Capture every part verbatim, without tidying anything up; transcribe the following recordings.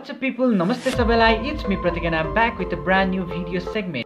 What's up people, Namaste सबैलाई, it's me Pratik and I'm back with a brand new video segment.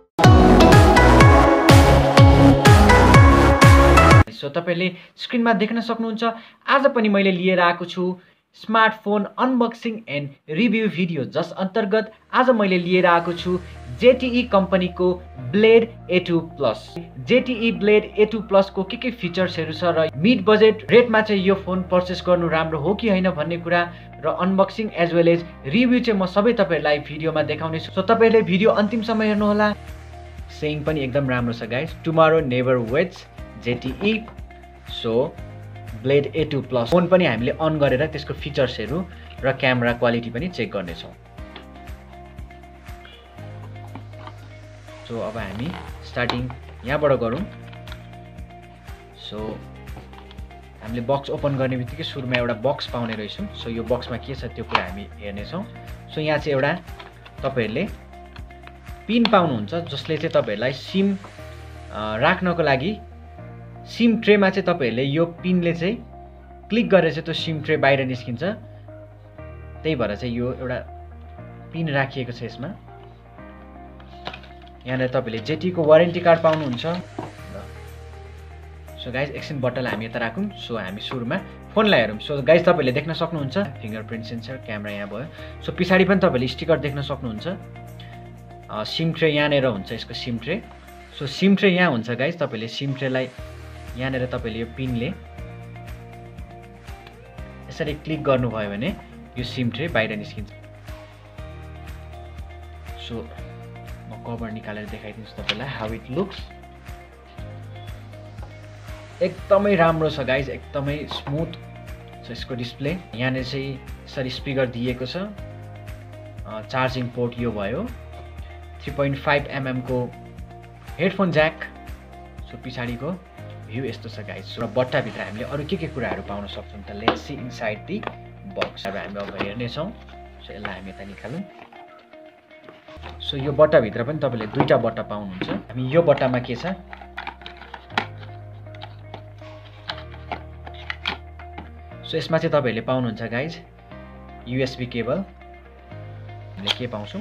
So तपाईले स्क्रिनमा देख्न सक्नुहुन्छ आज पनि मैले लिएर आएको छु smartphone unboxing and review video, जस अन्तर्गत आज मैले लिएर आएको छु Z T E कम्पनीको blade A two Plus. Z T E blade A two Plus को के के फिचर्सहरु छ र मिड बजेट रेटमा चाहिँ यो फोन पर्चेस गर्नु राम्रो हो कि हैन भन्ने कुरा र unboxing as well as review चाहिँ म सबै तपाईहरुलाई भिडियोमा देखाउने छु। सो तपाईहरुले भिडियो अन्तिमसम्म हेर्नु होला। सेइङ पनि एकदम राम्रो छ guys, tomorrow never waits Z T E. So blade A two Plus phone पनि हामीले अन गरेर त्यसको फिचर्सहरु र क्यामेरा क्वालिटी पनि चेक गर्ने छौं। सो अब हामी स्टार्टिङ यहाँबाट गरौँ। सो हामीले बक्स ओपन गर्ने बित्तिकै सुरुमा एउटा बक्स पाउने रहेछौं। सो यो बक्समा के छ त्यो कुरा हामी हेर्ने छौं। सो यहाँ चाहिँ एउटा तपाईहरुले पिन पाउनुहुन्छ जसले चाहिँ तपाईहरुलाई सिम राख्नको लागि सिम ट्रेमा चाहिँ तपाईहरुले यो पिनले चाहिँ क्लिक गरेर चाहिँ त्यो सिम ट्रे बाहिर निस्किन्छ। त्यही भएर चाहिँ यो एउटा पिन राखिएको छ यसमा। यहाँ तपाईले Z T E को वारेन्टी कार्ड पाउनुहुन्छ। सो गाइस एकछिन बटल हामी यता राखौं। सो हामी सुरुमा फोनलाई हेरौँ। सो गाइस तपाईले देख्न सक्नुहुन्छ फिंगरप्रिन्ट सेन्सर, क्यामेरा यहाँ भयो। सो पछाडी पनि तपाईले स्टिकर देख्न सक्नुहुन्छ। सिम ट्रे यहाँनेर हुन्छ यसको sim tray. So sim tray यहाँ हुन्छ गाइस। तपाईले सिम ट्रेलाई यहाँनेर तपाईले यो पिनले यसरी क्लिक गर्नुभयो भने यो सिम ट्रे बाहिर निस्किन्छ। सो म कभर निकालेर देखाइदिन्छु तपाईलाई हाउ इट लुक्स। एकदमै राम्रो छ गाइस, एकदमै स्मुथ छ यसको डिस्प्ले। यहाँनेर चाहिँ यसरी स्पिकर दिएको छ। चार्जिङ पोर्ट यो भयो। three point five millimeter को हेडफोन ज्याक। सो पछाडीको भ्यू यस्तो छ गाइस। र बट्टा भित्र हामीले अरु के के कुराहरु पाउन सक्छौं त let's see inside the box. अब हामी अब हेर्ने छौं। सो यसलाई हामी यता निकालौं। सो यो बट्टा भित्र पनि तपाईले दुईटा बट्टा पाउनुहुन्छ। हामी यो बट्टामा के छ सो यसमा चाहिँ तपाईहरुले पाउनुहुन्छ guys U S B cable. हामीले के पाउँछौं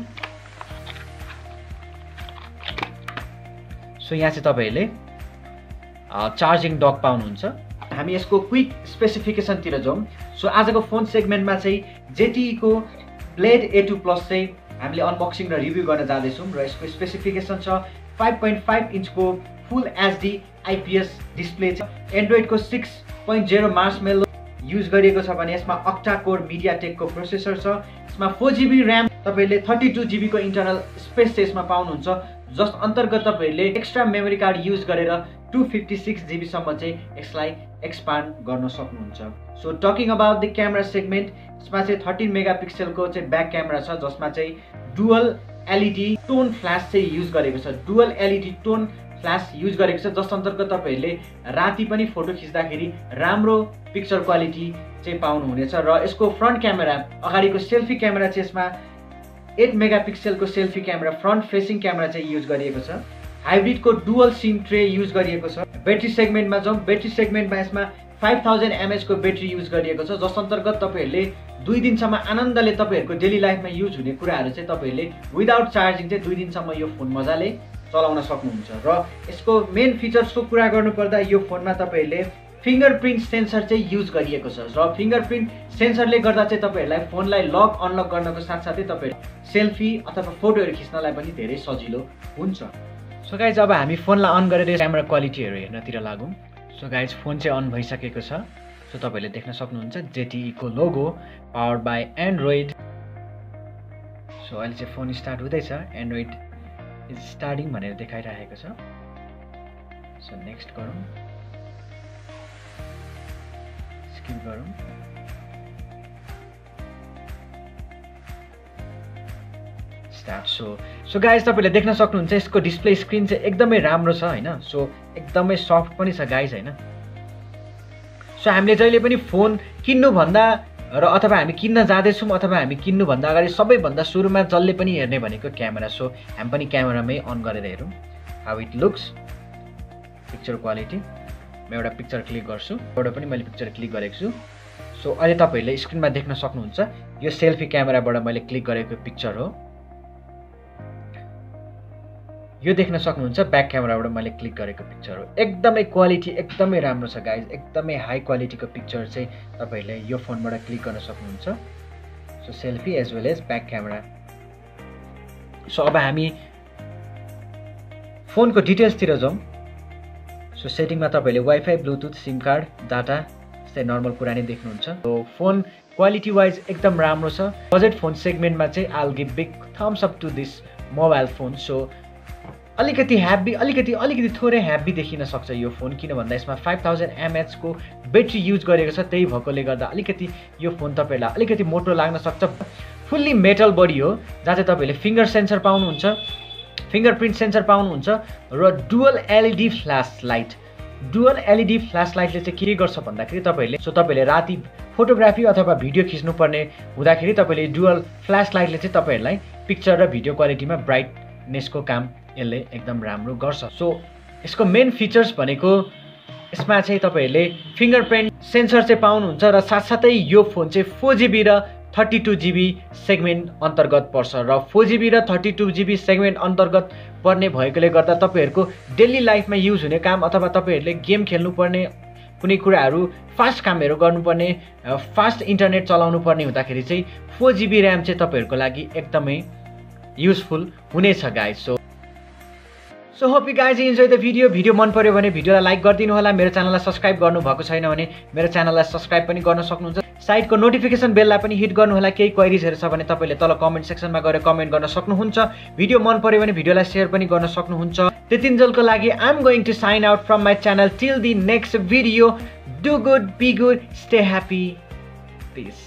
सो यहाँ चाहिँ तपाईहरुले चार्जिङ डक पाउनुहुन्छ। हामी यसको क्विक स्पेसिफिकेसन तिर जाउँ। सो आजको फोन सेगमेन्टमा चाहिँ Z T E को ब्लेड A two Plus चाहिँ हामीले अनबक्सिङ र रिभ्यू गर्न जाँदै छौं र यसको स्पेसिफिकेसन छ five point five इंच को full H D I P S display छ। एन्ड्रोइड को six point zero marshmallow use गरिएको छ भने यसमा अक्टा कोर मिडियाटेक को प्रोसेसर छ। यसमा four G B र्याम, तपाईले thirty-two G B को इन्टरनल स्पेस चाहिँ यसमा पाउनुहुन्छ, जस अन्तर्गत तपाईहरुले एक्स्ट्रा मेमोरी कार्ड युज गरेर two fifty-six G B सम्म चाहिँ यसलाई एक्सपान्ड गर्न सक्नुहुन्छ। So talking about the camera segment, यसमा चाहिँ thirteen मेगापिक्सल को चाहिँ ब्याक क्यामेरा छ जसमा चाहिँ dual L E D tone flash चाहिँ युज गरेको छ। Dual L E D tone flash use गरेको छ जस अन्तर्गत तपाईहरुले राति पनि फोटो खिच्दाखेरि राम्रो पिक्चर क्वालिटी चाहिँ पाउनु हुनेछ। र यसको फ्रन्ट क्यामेरा, अगाडिको सेल्फी क्यामेरा चाहिँ यसमा eight मेगापिक्सल को selfie camera front facing camera चाहिँ युज गरिएको छ। हाइब्रिड को डुअल सिम ट्रे युज गरिएको छ। ब्याट्री सेगमेन्टमा जाउँ। ब्याट्री सेगमेन्टमा यसमा five thousand milliamp hour को ब्याट्री युज गरिएको छ जस अन्तर्गत तपाईहरुले दुई दिनसम्म आनन्दले तपाईहरुको डेली लाइफमा युज हुने कुराहरु चाहिँ तपाईहरुले विदाउट चार्जिङ चाहिँ दुई दिनसम्म यो फोन मजाले चलाउन सक्नुहुन्छ। र यसको मेन फिचर्सको कुरा गर्नुपर्दा यो फोनमा तपाईहरुले फिंगरप्रिन्ट सेन्सर चाहिँ युज गरिएको छ र फिंगरप्रिन्ट सेन्सरले गर्दा चाहिँ तपाईहरुलाई फोनलाई लक अनलक गर्नको साथसाथै तपाईहरु सेल्फी अथवा फोटोहरु खिच्नलाई पनि धेरै सजिलो हुन्छ। सो गाइज अब हामी फोनलाई अन गरेर क्यामेरा क्वालिटीहरु हेर्नतिर लागौं। सो गाइज फोन चाहिँ अन भइसकेको छ। सो तपाईहरुले देख्न सक्नुहुन्छ Z T E को logo powered by Android. So अहिले चाहिँ फोन स्टार्ट हुँदैछ। एन्ड्रोइड इज स्टार्टिङ भनेर देखाइरहेको छ। सो नेक्स्ट गरौँ, स्किप गरौँ। स्टार्ट। सो सो गाइज तपाईले देख्न सक्नुहुन्छ यसको डिस्प्ले स्क्रिन चाहिँ एकदमै राम्रो छ हैन। सो एकदमै सफ्ट पनि छ गाइज हैन। सो हामीले जहिले पनि फोन किन्नु भन्दा र अथवा हामी किन्न जाँदै छौं अथवा हामी किन्नु भन्दा अगाडि सबैभन्दा सुरुमा जसले पनि हेर्ने भनेको क्यामेरा। सो हामी पनि क्यामेरामै अन गरेर हेरौँ how it looks. Picture quality, म एउटा पिक्चर क्लिक गर्छु। एउटा पनि मैले पिक्चर क्लिक गरेको छु। सो अहिले तपाईहरुले स्क्रिनमा देख्न सक्नुहुन्छ यो सेल्फी क्यामेराबाट मैले क्लिक गरेको पिक्चर हो। यो देख्न सक्नुहुन्छ ब्याक क्यामेराबाट मैले क्लिक गरेको पिक्चर हो। एकदमै क्वालिटी एकदमै राम्रो छ गाइज, एकदमै हाई क्वालिटीको पिक्चर चाहिँ तपाईहरुले यो फोनबाट क्लिक गर्न सक्नुहुन्छ। So selfie as well as back camera. So अब हामी फोनको डिटेल्सतिर जाउँ। सो सेटिङमा तपाईले wifi, bluetooth, sim card, data त्यस्तै नर्मल कुरा नै देख्नुहुन्छ। सो फोन क्वालिटी वाइज एकदम राम्रो छ। बजेट फोन सेगमेन्टमा चाहिँ I'll give big thumbs up to this mobile phone. So अलिकति ह्याभी अलिकति अलिकति थोरै ह्याभी देखिन सक्छ यो फोन, किन भन्दा यसमा फाइभ थाउजन्ड एमएच को ब्याट्री युज गरेको छ। त्यही भएकोले गर्दा अलिकति यो फोन तपाईलाई अलिकति मोटो लाग्न सक्छ। फुल्ली मेटल बडी हो जहाँ चाहिँ तपाईले फिङ्गर सेन्सर पाउनुहुन्छ, फिङ्गरप्रिन्ट सेन्सर पाउनुहुन्छ र dual LED flash light. Dual LED flash लाइटले चाहिँ के गर्छ भन्दाखेरि तपाईले सो तपाईले राति फोटोग्राफी अथवा भिडियो खिच्नु पर्ने हुँदाखेरि तपाईले डुअल फ्ल्यास लाइटले चाहिँ तपाईहरुलाई पिक्चर र भिडियो क्वालिटीमा ब्राइटनेसको काम यसले एकदम राम्रो गर्छ। सो यसको मेन फिचर्स भनेको यसमा चाहिँ तपाईहरुले फिङ्गरप्रिन्ट सेन्सर चाहिँ पाउनुहुन्छ र साथसाथै यो फोन चाहिँ फोर जिबी र थर्टी टू जिबी सेगमेन्ट अन्तर्गत पर्छ र फोर जिबी र थर्टी टू जिबी सेगमेन्ट अन्तर्गत पर्ने भएकोले गर्दा तपाईहरुको डेली लाइफमा युज हुने काम अथवा तपाईहरुले गेम खेल्नु पर्ने कुनै कुराहरू फास्ट कामहरू गर्नुपर्ने फास्ट इन्टरनेट चलाउनु पर्ने हुँदाखेरि चाहिँ फोर जिबी ऱ्याम चाहिँ तपाईहरुको लागि एकदमै युजफुल हुनेछ guys. So so hope you guys enjoy the video. Video मन पर्यो भने भिडियोलाई लाइक गरिदिनु होला। मेरो च्यानललाई सब्स्क्राइब गर्नु भएको छैन भने मेरो च्यानललाई सब्स्क्राइब पनि गर्न सक्नुहुन्छ। साइडको नोटिफिकेसन बेललाई पनि हिट गर्नु होला। केही क्वेरीजहरु छ भने तपाईले तल कमेन्ट सेक्सनमा गएर कमेन्ट गर्न सक्नुहुन्छ। भिडियो मन पर्यो भने भिडियोलाई शेयर पनि गर्न सक्नुहुन्छ। त्यतिन्जेलको लागि I am going to sign out from my channel till the next video. Do good, be good, stay happy, piece.